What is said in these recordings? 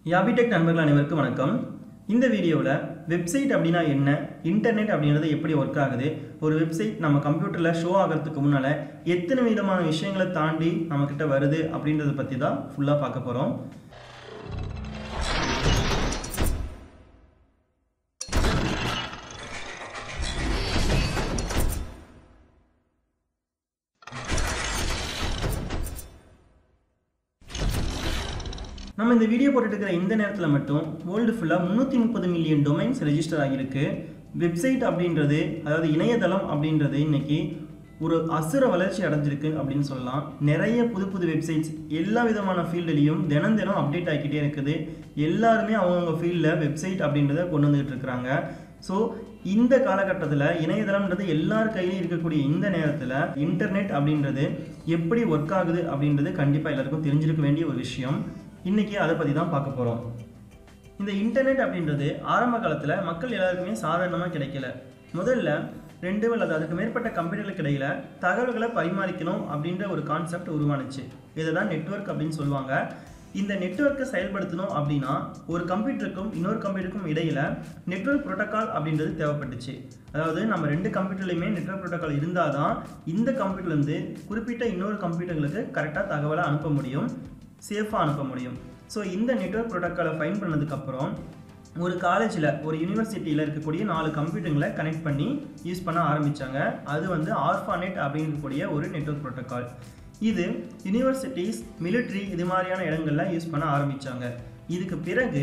யாபிடெக் நண்பர்கள் அனைவருக்கும் வணக்கம். இந்த வீடியோவில் வெப்சைட் அப்படின்னா என்ன, இன்டர்நெட் அப்படின்றது எப்படி ஒர்க் ஆகுது, ஒரு வெப்சைட் நம்ம கம்ப்யூட்டரில் ஷோ ஆகிறதுக்கு முன்னால் எத்தனை விதமான விஷயங்களை தாண்டி நம்மக்கிட்ட வருது அப்படின்றத பற்றி தான் ஃபுல்லாக பார்க்க போகிறோம். நம்ம இந்த வீடியோ போட்டுட்டு இருக்கிற இந்த நேரத்தில் மட்டும் வேர்ல்டு ஃபுல்லாக 330 மில்லியன் டொமைன்ஸ் ரெஜிஸ்டர் ஆகியிருக்கு. வெப்சைட் அப்படின்றது, அதாவது இணையதளம் அப்படின்றது இன்னைக்கு ஒரு அசுர வளர்ச்சி அடைஞ்சிருக்கு அப்படின்னு சொல்லலாம். நிறைய புது புது வெப்சைட்ஸ் எல்லா விதமான ஃபீல்டுலேயும் தினம் தினம் அப்டேட் ஆகிக்கிட்டே இருக்குது. எல்லாருமே அவங்கவுங்க ஃபீல்டில் வெப்சைட் அப்படின்றத கொண்டு வந்துகிட்டு இருக்கிறாங்க. ஸோ இந்த காலகட்டத்தில் இணையதளம்ன்றது எல்லார் கையிலையும் இருக்கக்கூடிய இந்த நேரத்தில் இன்டர்நெட் அப்படின்றது எப்படி ஒர்க் ஆகுது அப்படின்றது கண்டிப்பாக எல்லாருக்கும் தெரிஞ்சிருக்க வேண்டிய ஒரு விஷயம். இன்றைக்கி அதை பற்றி தான் பார்க்க போகிறோம். இந்த இன்டர்நெட் அப்படின்றது ஆரம்ப காலத்தில் மக்கள் எல்லாருக்குமே சாதாரணமாக கிடைக்கல. முதல்ல 2 அல்லது அதுக்கு மேற்பட்ட கம்பெனிகளுக்கு இடையில் தகவல்களை பரிமாறிக்கணும் அப்படின்ற ஒரு கான்செப்ட் உருவானுச்சு. இதை தான் நெட்வொர்க் அப்படின்னு சொல்லுவாங்க. இந்த நெட்வொர்க்கை செயல்படுத்தணும் அப்படின்னா ஒரு கம்ப்யூட்டருக்கும் இன்னொரு கம்ப்யூட்டருக்கும் இடையில் நெட்வொர்க் ப்ரோட்டோக்கால் அப்படின்றது தேவைப்பட்டுச்சு. அதாவது நம்ம 2 கம்ப்யூட்டர்லையுமே நெட்வொர்க் ப்ரோட்டோக்கால் இருந்தால் தான் இந்த கம்ப்யூட்டர்லேருந்து குறிப்பிட்ட இன்னொரு கம்ப்யூட்டர்களுக்கு கரெக்டாக தகவலை அனுப்ப முடியும், சேஃபாக அனுப்ப முடியும். ஸோ இந்த நெட்வொர்க் ப்ரோட்டோக்காலை ஃபைன் பண்ணதுக்கப்புறம் ஒரு காலேஜில், ஒரு யூனிவர்சிட்டியில் இருக்கக்கூடிய 4 கம்ப்யூட்டருங்களை கனெக்ட் பண்ணி யூஸ் பண்ண ஆரம்பித்தாங்க. அது வந்து ARPANET அப்படிங்கக்கூடிய ஒரு நெட்வொர்க் ப்ரோட்டோக்கால். இது யூனிவர்சிட்டிஸ், மிலிட்ரி இது மாதிரியான இடங்களில் யூஸ் பண்ண ஆரம்பித்தாங்க. இதுக்கு பிறகு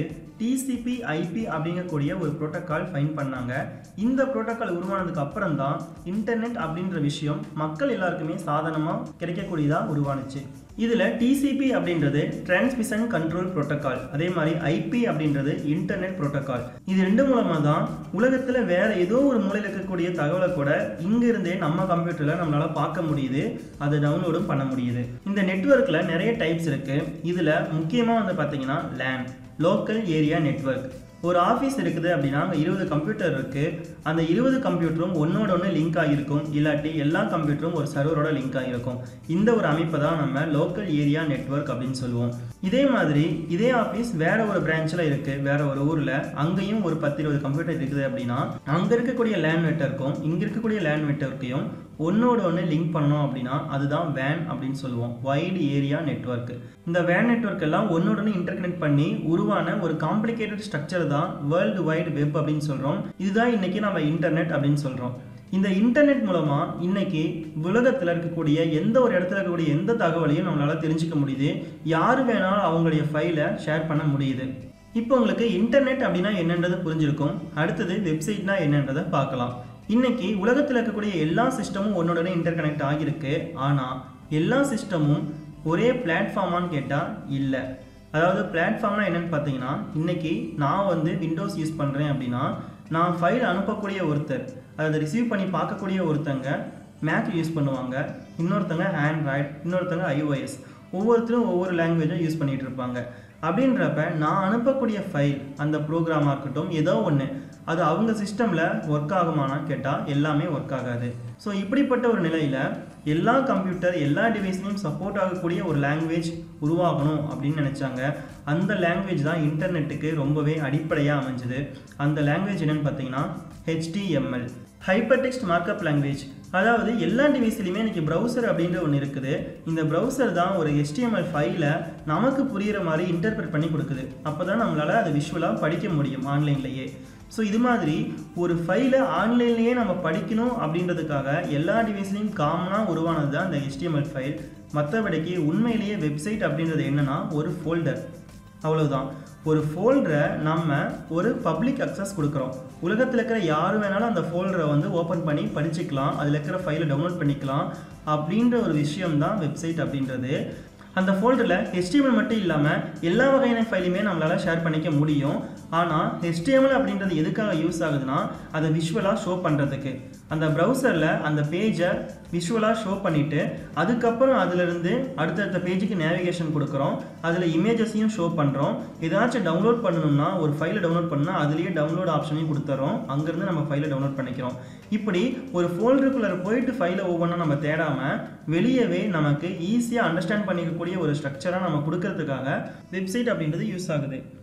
TCP/IP அப்படிங்கக்கூடிய ஒரு ப்ரோட்டோக்கால் ஃபைன் பண்ணாங்க. இந்த ப்ரோட்டோக்கால் உருவானதுக்கு அப்புறம் தான் இன்டர்நெட் அப்படின்ற விஷயம் மக்கள் எல்லாருக்குமே சாதாரணமாக கிடைக்கக்கூடியதாக உருவானுச்சு. இதில் TCP அப்படின்றது டிரான்ஸ்மிஷன் கண்ட்ரோல் ப்ரோட்டோக்கால், அதே மாதிரி IP அப்படின்றது இன்டர்நெட் ப்ரோட்டோக்கால். இது 2 மூலமாக தான் உலகத்தில் வேறு ஏதோ ஒரு மூலையில் இருக்கக்கூடிய தகவலை கூட இங்கிருந்தே நம்ம கம்ப்யூட்டரில் நம்மளால் பார்க்க முடியுது, அதை டவுன்லோடும் பண்ண முடியுது. இந்த நெட்வொர்க்கில் நிறைய டைப்ஸ் இருக்குது. இதில் முக்கியமாக வந்து பார்த்தீங்கன்னா LAN, லோக்கல் ஏரியா நெட்வொர்க். ஒரு ஆஃபீஸ் இருக்குது அப்படின்னா அங்கே 20 கம்ப்யூட்டர் இருக்குது. அந்த 20 கம்ப்யூட்டரும் ஒன்னோட ஒன்று லிங்க் ஆகியிருக்கும், இல்லாட்டி எல்லா கம்ப்யூட்டரும் ஒரு சர்வரோட லிங்க் ஆகியிருக்கும். இந்த ஒரு அமைப்பை தான் நம்ம லோக்கல் ஏரியா நெட்வொர்க் அப்படின்னு சொல்லுவோம். இதே மாதிரி இதே ஆஃபீஸ் வேறு ஒரு பிரான்ச்சில் இருக்குது, வேறு ஒரு ஊரில், அங்கேயும் ஒரு 10-20 கம்ப்யூட்டர் இருக்குது அப்படின்னா அங்கே இருக்கக்கூடிய லேன் நெட்வொர்க்கும் இங்கே இருக்கக்கூடிய லேன் நெட்வொர்க்கையும் ஒன்னோட ஒன்று லிங்க் பண்ணோம் அப்படின்னா அதுதான் வேன் அப்படின்னு சொல்லுவோம், வைடு ஏரியா நெட்வொர்க். இந்த வேன் நெட்வொர்க் எல்லாம் ஒன்னோட ஒன்று இன்டர்கனெக்ட் பண்ணி உருவான ஒரு காம்ப்ளிகேட்டட் ஸ்ட்ரக்சர் தான் வேர்ல்டு வைடு வெப் அப்படின்னு சொல்கிறோம். இதுதான் இன்னைக்கு நம்ம இன்டர்நெட் அப்படின்னு சொல்கிறோம். இந்த இன்டர்நெட் மூலமாக இன்னைக்கு உலகத்தில் இருக்கக்கூடிய எந்த ஒரு இடத்துல இருக்கக்கூடிய எந்த தகவலையும் நம்மளால் தெரிஞ்சுக்க முடியுது. யார் வேணாலும் அவங்களுடைய ஃபைலை ஷேர் பண்ண முடியுது. இப்போ உங்களுக்கு இன்டர்நெட் அப்படின்னா என்னன்றது புரிஞ்சிருக்கும். அடுத்தது வெப்சைட்னா என்னன்றதை பார்க்கலாம். இன்னைக்கு உலகத்தில் இருக்கக்கூடிய எல்லா சிஸ்டமும் ஒன்னோட இன்டர்கனெக்ட் ஆகியிருக்கு. ஆனால் எல்லா சிஸ்டமும் ஒரே பிளாட்ஃபார்மான்னு கேட்டால் இல்லை. அதாவது பிளாட்ஃபார்ம்னா என்னென்னு பார்த்தீங்கன்னா, இன்றைக்கி நான் வந்து விண்டோஸ் யூஸ் பண்ணுறேன் அப்படின்னா நான் ஃபைல் அனுப்பக்கூடிய ஒருத்தர், அதை ரிசீவ் பண்ணி பார்க்கக்கூடிய ஒருத்தங்க மேக் யூஸ் பண்ணுவாங்க, இன்னொருத்தங்க ஆண்ட்ராய்டு, இன்னொருத்தங்க iOS. ஒவ்வொருத்தரும் ஒவ்வொரு லாங்குவேஜும் யூஸ் பண்ணிகிட்டு இருப்பாங்க. அப்படின்றப்ப நான் அனுப்பக்கூடிய ஃபைல், அந்த ப்ரோக்ராமாக இருக்கட்டும் ஏதோ ஒன்று, அது அவங்க சிஸ்டமில் ஒர்க் ஆகுமானா கேட்டால் எல்லாமே ஒர்க் ஆகாது. ஸோ இப்படிப்பட்ட ஒரு நிலையில் எல்லா கம்ப்யூட்டர் எல்லா டிவைஸ்லையும் சப்போர்ட் ஆகக்கூடிய ஒரு லாங்குவேஜ் உருவாகணும் அப்படின்னு நினச்சாங்க. அந்த லாங்குவேஜ் தான் இன்டர்நெட்டுக்கு ரொம்பவே அடிப்படையாக அமைஞ்சுது. அந்த லாங்குவேஜ் என்னென்னு பார்த்தீங்கன்னா HTML, hypertext markup language. அதாவது எல்லா டிவைஸ்லையுமே இன்றைக்கி ப்ரௌசர் அப்படின்ற ஒன்று இருக்குது. இந்த ப்ரௌசர் தான் ஒரு HTML ஃபைலை நமக்கு புரிகிற மாதிரி இன்டர்பிரட் பண்ணி கொடுக்குது. அப்போ தான் நம்மளால் அதை விஷுவலாக படிக்க முடியும் ஆன்லைன்லேயே. ஸோ இது மாதிரி ஒரு ஃபைலை ஆன்லைன்லேயே நம்ம படிக்கணும் அப்படின்றதுக்காக எல்லா டிவைஸ்லையும் காமனாக உருவானது தான் இந்த HTML ஃபைல். மற்றபடிக்கு உண்மையிலேயே வெப்சைட் அப்படின்றது என்னென்னா ஒரு ஃபோல்டர், அவ்வளவுதான். ஒரு ஃபோல்டரை நம்ம ஒரு பப்ளிக் அக்சஸ் கொடுக்குறோம். உலகத்தில் இருக்கிற யார் வேணாலும் அந்த ஃபோல்டரை வந்து ஓப்பன் பண்ணி படிச்சுக்கலாம், அதில் இருக்கிற ஃபைலை டவுன்லோட் பண்ணிக்கலாம். அப்படின்ற ஒரு விஷயம்தான் வெப்சைட் அப்படின்றது. அந்த ஃபோல்டரில் HTML மட்டும் இல்லாமல் எல்லா வகையான ஃபைலுமே நம்மளால் ஷேர் பண்ணிக்க முடியும். ஆனால் HTML அப்படின்றது எதுக்காக யூஸ் ஆகுதுன்னா அதை விஷுவலாக ஷோ பண்ணுறதுக்கு. அந்த ப்ரௌசரில் அந்த பேஜை விஷுவலாக ஷோ பண்ணிவிட்டு அதுக்கப்புறம் அதிலிருந்து அடுத்தடுத்த பேஜுக்கு நேவிகேஷன் கொடுக்குறோம், அதில் இமேஜஸையும் ஷோ பண்ணுறோம். ஏதாச்சும் டவுன்லோட் பண்ணணும்னா ஒரு ஃபைலை டவுன்லோட் பண்ணால் அதுலேயே டவுன்லோட் ஆப்ஷனையும் கொடுத்துறோம், அங்கேருந்து நம்ம ஃபைலை டவுன்லோட் பண்ணிக்கிறோம். இப்படி ஒரு ஃபோல்டருக்குள்ளே போயிட்டு ஃபைலை ஒவ்வொன்றா நம்ம தேடாமல் வெளியவே நமக்கு ஈஸியாக அண்டர்ஸ்டாண்ட் பண்ணிக்கக்கூடிய ஒரு ஸ்ட்ரக்சராக நம்ம கொடுக்கறதுக்காக வெப்சைட் அப்படின்றது யூஸ் ஆகுது.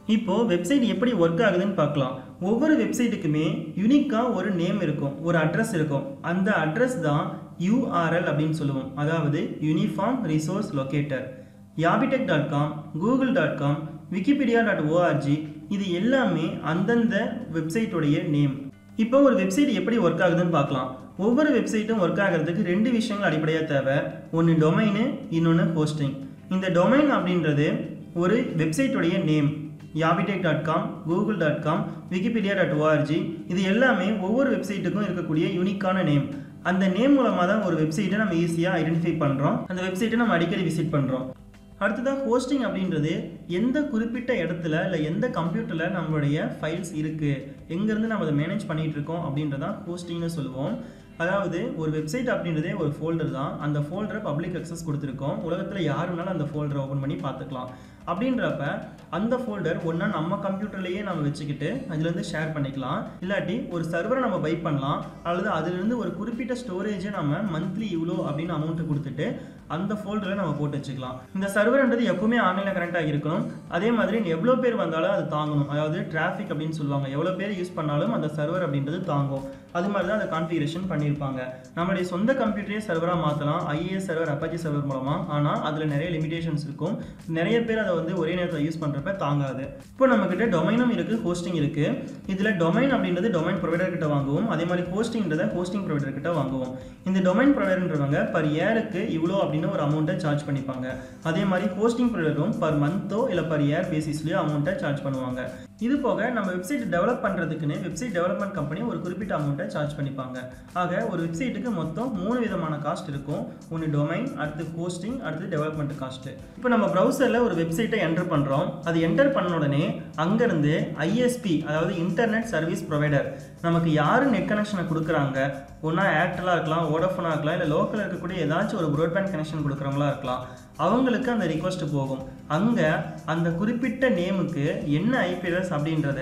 இப்போ வெப்சைட் எப்படி ஒர்க் ஆகுதுன்னு பார்க்கலாம். ஒவ்வொரு வெப்சைட்டுக்குமே யூனிக்காக ஒரு நேம் இருக்கும், ஒரு அட்ரஸ் இருக்கும். அந்த அட்ரஸ் தான் URL அப்படின்னு சொல்லுவோம், அதாவது uniform resource locator. yabitek.com, google.com, wikipedia.org இது எல்லாமே அந்தந்த வெப்சைட்டுடைய நேம். இப்போ ஒரு வெப்சைட் எப்படி ஒர்க் ஆகுதுன்னு பார்க்கலாம். ஒவ்வொரு வெப்சைட்டும் ஒர்க் ஆகிறதுக்கு ரெண்டு விஷயங்கள் அடிப்படையாக தேவை. ஒன்று டொமைனு, இன்னொன்று ஹோஸ்டிங். இந்த டொமைன் அப்படின்றது ஒரு வெப்சைட்டுடைய நேம். yabitek.com, google.com, wikipedia.org இது எல்லாமே ஒவ்வொரு வெப்சைட்டுக்கும் இருக்கக்கூடிய யூனிக்கான நேம். அந்த நேம் மூலமாக தான் ஒரு வெப்சைட்டை நம்ம ஈஸியாக ஐடென்டிஃபை பண்ணுறோம், அந்த வெப்சைட்டை நம்ம அடிக்கடி விசிட் பண்ணுறோம். அடுத்ததாக ஹோஸ்டிங் அப்படின்றது எந்த குறிப்பிட்ட இடத்துல இல்லை எந்த கம்ப்யூட்டரில் நம்மளுடைய ஃபைல்ஸ் இருக்குது, எங்கேருந்து நம்ம அதை மேனேஜ் பண்ணிகிட்டு இருக்கோம் அப்படின்றதான் ஹோஸ்டிங்னு சொல்லுவோம். அதாவது ஒரு வெப்சைட் அப்படின்றதே ஒரு ஃபோல்டர் தான். அந்த ஃபோல்டரை பப்ளிக் அக்சஸ் கொடுத்துருக்கோம், உலகத்தில் யார் வேணாலும் அந்த ஃபோல்டரை ஓப்பன் பண்ணி பார்த்துக்கலாம். அப்படின்றப்ப அந்த ஃபோல்டர் ஒன்றா நம்ம கம்ப்யூட்டர்லேயே நம்ம வச்சுக்கிட்டு அதுலேருந்து ஷேர் பண்ணிக்கலாம், இல்லாட்டி ஒரு சர்வரை நம்ம பை பண்ணலாம், அல்லது அதுலேருந்து ஒரு குறிப்பிட்ட ஸ்டோரேஜை நம்ம மந்த்லி இவ்வளோ அப்படின்னு அமௌண்ட்டு கொடுத்துட்டு அந்த ஃபோல்டரில் நம்ம போட்டு வச்சுக்கலாம். இந்த சர்வர்ன்றது எப்பவுமே ஆன்லைனில் கனெக்ட் ஆகியிருக்கணும். அதே மாதிரி எவ்வளோ பேர் வந்தாலும் அது தாங்கணும், அதாவது டிராஃபிக் அப்படின்னு சொல்லுவாங்க. எவ்வளோ பேர் யூஸ் பண்ணாலும் அந்த சர்வர் அப்படின்றது தாங்கும். அது மாதிரி தான் அந்த கான்ஃபிகரேஷன் பண்ணியிருப்பாங்க. நம்மளுடைய சொந்த கம்ப்யூட்டரே சர்வராக மாற்றலாம், IIS சர்வர், அப்பாச்சி சர்வர் மூலமாக. ஆனால் அதில் நிறைய லிமிடேஷன்ஸ் இருக்கும். நிறைய பேர் அதை ஒரே நேரத்தில் யூஸ் பண்ணுறப்ப தாங்காது. இப்போ நம்மக்கிட்ட டொமைனும் இருக்குது, ஹோஸ்டிங் இருக்குது. இதில் டொமைன் அப்படின்றது டொமைன் ப்ரொவைடர் கிட்ட வாங்குவோம், அதே மாதிரி ஹோஸ்டிங்கிறத ஹோஸ்டிங் ப்ரொவைடர் கிட்ட வாங்குவோம். இந்த டொமைன் ப்ரொவைடர்ன்றவங்க பர் இயருக்கு இவ்வளோ அப்படின்னு ஒரு அமௌண்ட்டை சார்ஜ் பண்ணிப்பாங்க. அதே மாதிரி ஹோஸ்டிங் ப்ரொவைடரும் பர் மந்த்தோ இல்லை பர் இயர் பேசிஸ்லேயோ அமௌண்ட்டை சார்ஜ் பண்ணுவாங்க. இது போக நம்ம வெப்சைட் டெவலப் பண்ணுறதுக்குன்னு வெப்சைட் டெவலப்மெண்ட் கம்பெனி ஒரு குறிப்பிட்ட அமௌண்ட்டை சார்ஜ் பண்ணிப்பாங்க. ஆக ஒரு வெப்சைட்டுக்கு மொத்தம் 3 விதமான காஸ்ட் இருக்கும். ஒன்று டொமைன், அடுத்து ஹோஸ்டிங், அடுத்து டெவலப்மெண்ட் காஸ்ட்டு. இப்போ நம்ம ப்ரௌசரில் ஒரு வெப்சைட்டை என்டர் பண்ணுறோம். அது என்டர் பண்ண உடனே அங்கேருந்து ISP, அதாவது இன்டர்நெட் சர்வீஸ் ப்ரொவைடர், நமக்கு யார் நெட் கனெக்ஷனை கொடுக்குறாங்க, ஒன்றா ஏர்டெல்லாக இருக்கலாம், வோடஃபோனாக இருக்கலாம், இல்லை லோக்கலில் இருக்கக்கூடிய ஏதாச்சும் ஒரு ப்ராட்பேண்ட் கனெக்ஷன் கொடுக்குறவங்களா இருக்கலாம், அவங்களுக்கு அந்த ரிக்வஸ்ட் போகும். அங்கே அந்த குறிப்பிட்ட நேமுக்கு என்ன IP அட்ரஸ் அப்படின்றத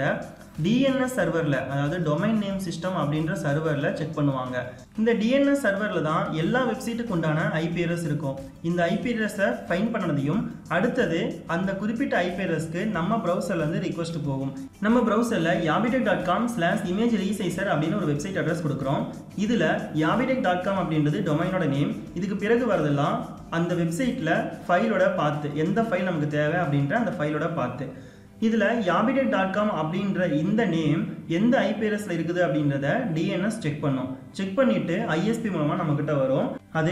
DNS சர்வரில், அதாவது டொமைன் நேம் சிஸ்டம் அப்படின்ற சர்வரில் செக் பண்ணுவாங்க. இந்த DNS சர்வரில் தான் எல்லா வெப்சைட்டுக்கு உண்டான IP அட்ரஸ் இருக்கும். இந்த IP அட்ரஸை ஃபைண்ட் பண்ணதையும் அடுத்தது அந்த குறிப்பிட்ட IP அட்ரஸ்க்கு நம்ம ப்ரௌசர்லேருந்து ரிக்வஸ்ட் போகும். நம்ம ப்ரௌசரில் yabitek.com/image-resizer அப்படின்னு ஒரு வெப்சைட் அட்ரஸ் கொடுக்குறோம். இதில் yabitek.com அப்படின்றது டொமைனோட நேம். இதுக்கு பிறகு வரதெல்லாம் அந்த வெப்சைட்டில் ஃபைலோட பாத்து, எந்த ஃபைல் நமக்கு தேவை அப்படின்ற அந்த ஃபைலோட பாத்து. இதில் yabitek.com அப்படின்ற இந்த நேம் எந்த IP அட்ரஸில் இருக்குது அப்படின்றத DNS செக் பண்ணோம். செக் பண்ணிவிட்டு ISP மூலமாக நம்மக்கிட்ட வரும். அது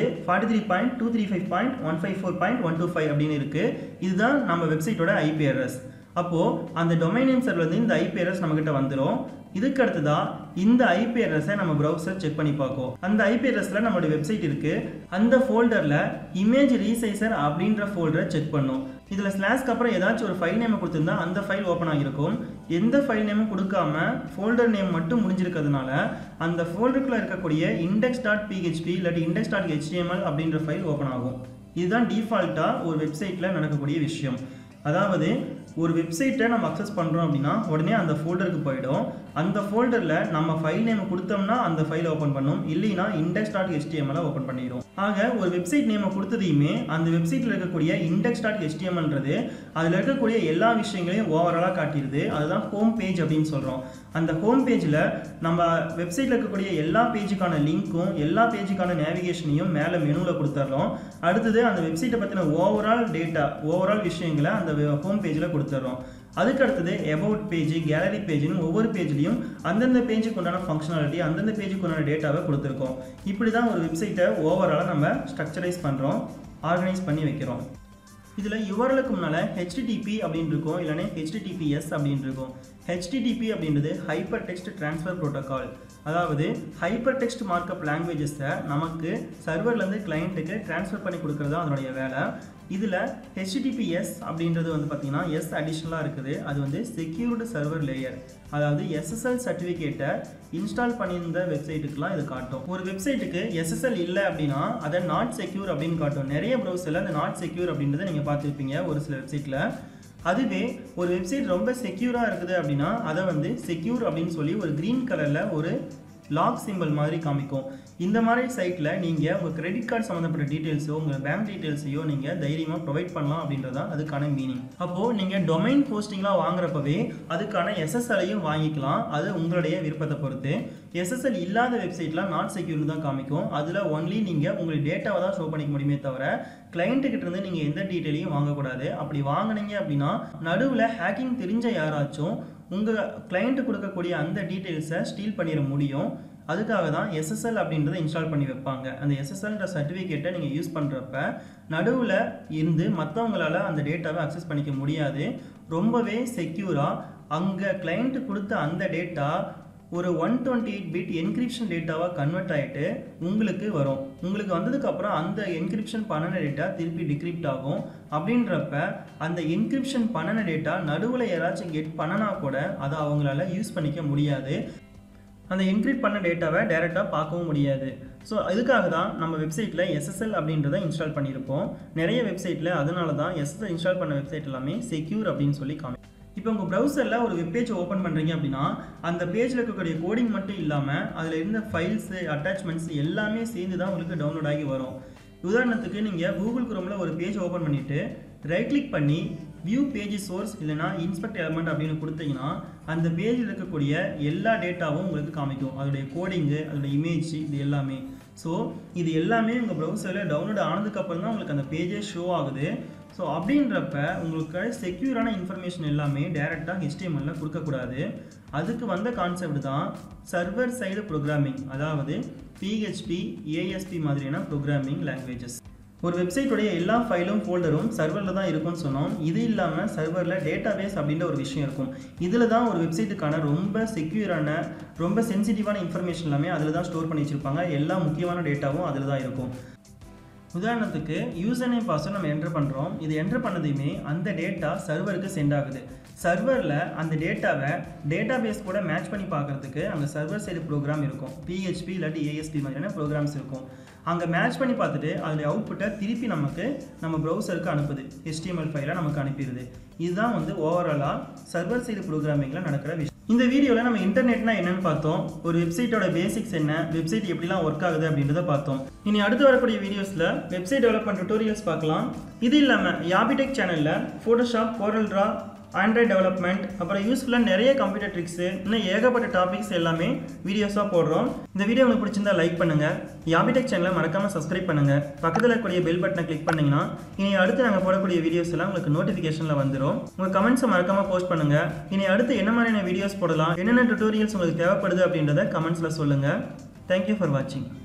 43.235.154.125 அப்படின்னு இருக்குது. இதுதான் நம்ம வெப்சைட்டோட IP அட்ரஸ். அப்போது அந்த டொமைன் நேம் சர்வர்லேருந்து இந்த IP அட்ரஸ் நம்மக்கிட்ட வந்துடும். இதுக்கு அடுத்ததான் இந்த IP அட்ரஸை நம்ம ப்ரௌசர் செக் பண்ணி பார்க்கும். அந்த IP அட்ரஸில் நம்மளுடைய வெப்சைட் இருக்குது. அந்த ஃபோல்டரில் image-resizer அப்படின்ற ஃபோல்டரை செக் பண்ணும். இதில் ஸ்லாஷ்க்கு அப்புறம் ஏதாச்சும் ஒரு ஃபைல் நேமை கொடுத்துருந்தா அந்த ஃபைல் ஓப்பன் ஆகிருக்கும். எந்த ஃபைல் நேமும் கொடுக்காம ஃபோல்டர் நேம் மட்டும் முடிஞ்சிருக்கிறதுனால அந்த ஃபோல்டருக்குள்ளே இருக்கக்கூடிய index.php இல்லாட்டி index.html அப்படின்ற ஃபைல் ஓப்பன் ஆகும். இதுதான் டிஃபால்ட்டாக ஒரு வெப்சைட்டில் நடக்கக்கூடிய விஷயம். அதாவது ஒரு வெப்சைட்டை நம்ம அக்சஸ் பண்ணுறோம் அப்படின்னா உடனே அந்த ஃபோல்டருக்கு போயிடும். அந்த ஃபோல்டரில் நம்ம ஃபைல் நேம் கொடுத்தோம்னா அந்த ஃபைலை ஓப்பன் பண்ணும், இல்லைன்னா index.html ஓப்பன் பண்ணிடும். ஆக ஒரு வெப்சைட் நேமை கொடுத்ததையுமே அந்த வெப்சைட்டில் இருக்கக்கூடிய index.htmlன்றது அதில் இருக்கக்கூடிய எல்லா விஷயங்களையும் ஓவராலாக காட்டிடுது. அதுதான் ஹோம் பேஜ் அப்படின்னு சொல்கிறோம். அந்த ஹோம் பேஜில் நம்ம வெப்சைட்டில் இருக்கக்கூடிய எல்லா பேஜுக்கான லிங்க்கும் எல்லா பேஜுக்கான நேவிகேஷனையும் மேலே மெனுவில் கொடுத்துட்றோம். அடுத்தது அந்த வெப்சைட்டை பற்றின ஓவரால் டேட்டா, ஓவரால் விஷயங்களை அந்த ஹோம் பேஜில் கொடுத்துட்றோம். அதுக்கு அடுத்தது அபவுட் பேஜ், கேலரி பேஜ்னு ஒவ்வொரு பேஜ்லையும் அந்தந்த பேஜுக்கு உண்டான ஃபங்க்ஷனாலிட்டி, அந்தந்த பேஜுக்கு உண்டான டேட்டாவை கொடுத்துருக்கோம். இப்படி தான் ஒரு வெப்சைட்டை ஓவராலாக நம்ம ஸ்ட்ரக்சரைஸ் பண்ணுறோம், ஆர்கனைஸ் பண்ணி வைக்கிறோம். இதில் URLக்கு முன்னால் HTTP அப்படின்னு இருக்கும், இல்லைன்னா HTTPS அப்படின்னு இருக்கும். HTTP அப்படின்றது ஹைப்பர் டெக்ஸ்ட் ட்ரான்ஸ்ஃபர் ப்ரோட்டோகால். அதாவது ஹைப்பர் டெக்ஸ்ட் மார்க்அப் லாங்குவேஜஸை நமக்கு சர்வர்லேருந்து கிளைண்ட்டுக்கு ட்ரான்ஸ்ஃபர் பண்ணி கொடுக்குறது தான் அதனுடைய வேலை. இதில் HTTPS அப்படின்றது பார்த்திங்கன்னா S அடிஷ்னலாக இருக்குது. அது செக்யூர்டு சர்வர் லேயர். அதாவது SSL சர்டிஃபிகேட்டை இன்ஸ்டால் பண்ணியிருந்த வெப்சைட்டுக்கெலாம் இது காட்டும். ஒரு வெப்சைட்டுக்கு SSL இல்லை அப்படின்னா அதை நாட் செக்யூர் அப்படின்னு காட்டும். நிறைய ப்ரௌசரில் அந்த நாட் செக்யூர் அப்படின்றத நீங்கள் பார்த்துருப்பீங்க ஒரு சில வெப்சைட்டில். அதுவே ஒரு வெப்சைட் ரொம்ப செக்யூராக இருக்குது அப்படின்னா அதை செக்யூர் அப்படின்னு சொல்லி ஒரு க்ரீன் கலரில் ஒரு லாக் சிம்பிள் மாதிரி காமிக்கும். இந்த மாதிரி சைட்டில் நீங்கள் உங்கள் கிரெடிட் கார்டு சம்மந்தப்பட்ட டீட்டெயில்ஸோ உங்கள் பேங்க் டீட்டெயில்ஸையோ நீங்கள் தைரியமாக ப்ரொவைட் பண்ணலாம் அப்படின்றதான் அதுக்கான மீனிங். அப்போது நீங்கள் டொமைன் ஹோஸ்டிங்லாம் வாங்குறப்பவே அதுக்கான SSLையும் வாங்கிக்கலாம். அது உங்களுடைய விருப்பத்தை பொறுத்து. SSL இல்லாத வெப்சைட்லாம் நாட் செக்யூர்னு தான் காமிக்கும். அதில் ஒன்லி நீங்கள் உங்களுக்கு டேட்டாவை தான் ஷோ பண்ணிக்க முடியுமே தவிர கிளைண்ட்டுக்கிட்ட இருந்து நீங்கள் எந்த டீட்டெயிலையும் வாங்கக்கூடாது. அப்படி வாங்கினீங்க அப்படின்னா நடுவில் ஹேக்கிங் தெரிஞ்ச யாராச்சும் உங்கள் கிளைண்ட்டு கொடுக்கக்கூடிய அந்த டீட்டெயில்ஸை ஸ்டீல் பண்ணிட முடியும். அதுக்காக தான் SSL அப்படின்றத இன்ஸ்டால் பண்ணி வைப்பாங்க. அந்த SSLன்ற சர்டிஃபிகேட்டை நீங்கள் யூஸ் பண்ணுறப்ப நடுவில் இருந்து மற்றவங்களால் அந்த டேட்டாவை அக்சஸ் பண்ணிக்க முடியாது. ரொம்பவே செக்யூராக அங்கே கிளைண்ட்டு கொடுத்த அந்த டேட்டா ஒரு 128 பிட் என்கிரிப்ஷன் டேட்டாவாக கன்வெர்ட் ஆகிட்டு உங்களுக்கு வரும். உங்களுக்கு வந்ததுக்கப்புறம் அந்த என்கிரிப்ஷன் பண்ணின டேட்டா திருப்பி டிக்ரிப்ட் ஆகும். அப்படின்றப்ப அந்த என்கிரிப்ஷன் பண்ணின டேட்டா நடுவில் யாராச்சும் கெட் பண்ணனா கூட அதை அவங்களால யூஸ் பண்ணிக்க முடியாது. அந்த என்கிரிப்ட் பண்ண டேட்டாவை டைரெக்டாக பார்க்கவும் முடியாது. ஸோ இதுக்காக தான் நம்ம வெப்சைட்டில் SSL அப்படின்றத இன்ஸ்டால் பண்ணியிருப்போம். நிறைய வெப்சைட்டில் அதனால தான் SSL இன்ஸ்டால் பண்ண வெப்சைட் எல்லாமே செக்யூர் அப்படின்னு சொல்லி இப்போ உங்கள் ப்ரௌசரில் ஒரு வெப்பேஜ் ஓப்பன் பண்ணுறீங்க அப்படின்னா அந்த பேஜில் இருக்கக்கூடிய கோடிங் மட்டும் இல்லாமல் அதில் இருந்த ஃபைல்ஸு அட்டாச்மெண்ட்ஸ் எல்லாமே சேர்ந்து தான் உங்களுக்கு டவுன்லோட் ஆகி வரும். உதாரணத்துக்கு நீங்கள் கூகுள் குரோமில் ஒரு பேஜ் ஓப்பன் பண்ணிவிட்டு ரைட் கிளிக் பண்ணி வியூ பேஜ் சோர்ஸ் இல்லைனா இன்ஸ்பெக்ட் எலமெண்ட் அப்படின்னு கொடுத்தீங்கன்னா அந்த பேஜில் இருக்கக்கூடிய எல்லா டேட்டாவும் உங்களுக்கு காமிக்கும். அதோடைய கோடிங்கு, அதோடைய இமேஜ், இது எல்லாமே. ஸோ இது எல்லாமே உங்கள் ப்ரௌசரில் டவுன்லோட் ஆனதுக்கப்புறம் தான் உங்களுக்கு அந்த பேஜே ஷோ ஆகுது. ஸோ அப்படின்றப்ப உங்களுக்கு செக்யூரான இன்ஃபர்மேஷன் எல்லாமே டைரெக்டாக HTML கொடுக்கக்கூடாது. அதுக்கு வந்த கான்செப்ட் தான் சர்வர் சைடு ப்ரோக்ராமிங், அதாவது PHP, ASP மாதிரியான ப்ரோக்ராமிங் லாங்குவேஜஸ். ஒரு வெப்சைட்டுடைய எல்லா ஃபைலும் ஃபோல்டரும் சர்வரில் தான் இருக்கும்னு சொன்னோம். இது இல்லாமல் சர்வரில் டேட்டாபேஸ் அப்படின்ற ஒரு விஷயம் இருக்கும். இதில் தான் ஒரு வெப்சைட்டுக்கான ரொம்ப செக்யூரான, ரொம்ப சென்சிட்டிவான இன்ஃபர்மேஷன் எல்லாமே அதில் தான் ஸ்டோர் பண்ணி வச்சுருப்பாங்க. எல்லா முக்கியமான டேட்டாவும் அதில் தான் இருக்கும். உதாரணத்துக்கு யூசர் நேம் பாஸ்வேர்ட் நம்ம என்டர் பண்ணுறோம். இது என்டர் பண்ணதையுமே அந்த டேட்டா சர்வருக்கு சென்ட் ஆகுது. சர்வரில் அந்த டேட்டாவை டேட்டாபேஸ் கூட மேட்ச் பண்ணி பார்க்குறதுக்கு அங்கே சர்வர் சைடு ப்ரோக்ராம் இருக்கும். PHP இல்லாட்டி ASP மாதிரியான ப்ரோக்ராம்ஸ் இருக்கும். அங்கே மேட்ச் பண்ணி பார்த்துட்டு அதோடைய அவுட்புட்டை திருப்பி நம்ம ப்ரௌசருக்கு அனுப்புது. HTML ஃபைலை நமக்கு அனுப்பிடுது. இதுதான் ஓவராலாக சர்வர் சைடு ப்ரோக்ராமிங்கில் நடக்கிற விஷயம். இந்த வீடியோவில் நம்ம இன்டர்நெட்னா என்னன்னு பார்த்தோம். ஒரு வெப்சைட்டோட பேசிக்ஸ் என்ன, வெப்சைட் எப்படிலாம் ஒர்க் ஆகுது அப்படின்றத பார்த்தோம். இனி அடுத்து வரக்கூடிய வீடியோஸில் வெப்சைட் டெவலப்மெண்ட் டுட்டோரியல்ஸ் பார்க்கலாம். இது இல்லாமல் யாபிடெக் சேனலில் Photoshop, Corel draw, Android development, அப்புறம் யூஸ்ஃபுல்லாக நிறைய கம்ப்யூட்டர் ட்ரிக்ஸு, இன்னும் ஏகப்பட்ட டாபிக்ஸ் எல்லாமே வீடியோஸாக போடுறோம். இந்த வீடியோ உங்களுக்கு பிடிச்சிருந்தா லைக் பண்ணுங்கள். யாபிடெக் சேனலை மறக்காமல் சப்ஸ்கிரைப் பண்ணுங்கள். பக்கத்தில் இருக்கக்கூடிய பெல் பட்டனை கிளிக் பண்ணிங்கன்னா இனி அடுத்து நாங்கள் போடக்கூடிய வீடியோஸ் எல்லாம் உங்களுக்கு நோட்டிஃபிகேஷனில் வந்துடும். உங்கள் கமெண்ட்ஸை மறக்காமல் போஸ்ட் பண்ணுங்கள். இனி அடுத்து என்ன மாதிரியான வீடியோஸ் போடலாம், என்னென்ன டுட்டோரியல்ஸ் உங்களுக்கு தேவைப்படுது அப்படின்றத கமெண்ட்ஸில் சொல்லுங்கள். தேங்க்யூ ஃபார் வாட்சிங்.